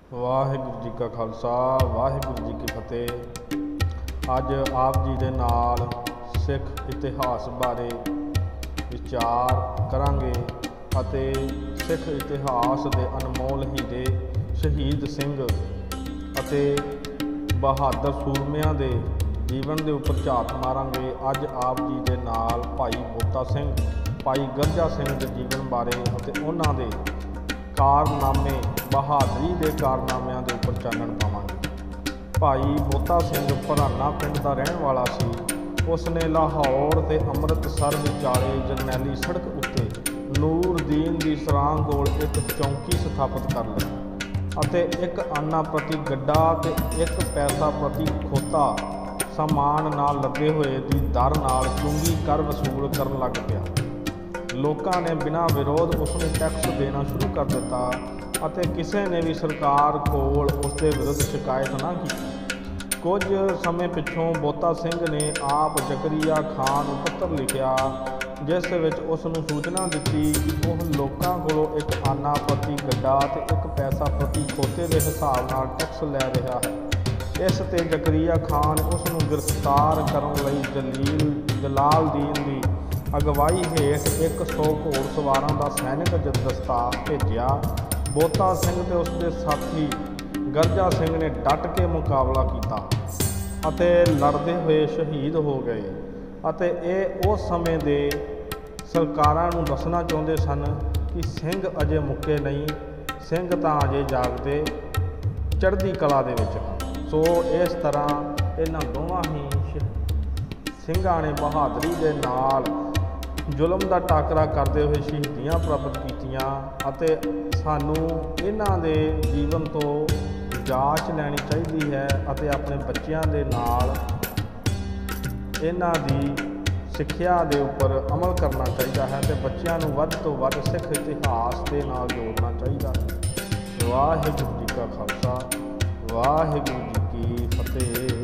वाहिगुरू जी का खालसा वाहिगुरू जी की फतेह। अज आप जी दे नाल सिख इतिहास बारे विचार करांगे अते सिख इतिहास दे अनमोल हीरे शहीद सिंह अते बहादुर सूरमिਆਂ दे जीवन के उपर झात मारांगे। अज आप जी दे नाल भाई बोता सिंह भाई गरजा सिंह के जीवन बारे अते उन्हां दे कारनामे बहादुरी के कारनामिਆਂ के उपर चानण पावांगे। भाई बोता सिंह भराना पिंड का रहने वाला सी। उसने लाहौर ते अमृतसर विचाले जरनैली सड़क उत्ते नूरदीन की सरांह कोल एक चौंकी स्थापित कर ली अते एक आना प्रति गड्ढा ते एक पैसा प्रति खोता समान नाल लदे हुए दी दर नाल चुंगी कर वसूल करन लग पिया। लोगों ने बिना विरोध उसने टैक्स देना शुरू कर दिता अते किसी ने भी सरकार कोल उसके विरुद्ध शिकायत ना की। कुछ समय पिछों बोता सिंह ने आप जकरिया खान पत्र लिखिया जिस विच उसनूं सूचना दी कि वह लोगों कोलों एक आना प्रति गड्ढा ते एक पैसा प्रति खोते के हिसाब नाल टैक्स लै रहा है। इस ते जकरिया खान उसनूं गिरफ्तार करने लई जलालदीन की अगवाई हेठ 100 घोड़सवारां का सैनिक दस्ता भेजिया। बोता सिंह ते उसके साथी गरजा सिंह ने डट के मुकाबला किया अते लड़ते हुए शहीद हो गए। अते ये उस समय दे सरकारां नूं दसना चाहुंदे सन कि सिंह अजे मुक्के नहीं, सिंह तां अजे जागदे चढ़दी कला दे विच हन। सो इस तरह इन्हां दोवां ही ਸਿੰਘਾਂ ने बहादुरी के नाल जुल्म का टाकरा करते हुए शहीदियाँ प्राप्त कीतियां अते सानू इन्हां दे जीवन तो जांच लैनी चाहिए है अते अपने बच्चों के नाल इन्हां दी सिक्ख्या के उपर अमल करना चाहिए है तो बच्चों को वध तो वध सिख इतिहास के नाल जोड़ना चाहिए है। वाहिगुरू जी का खालसा वाहिगुरू जी की फतेह।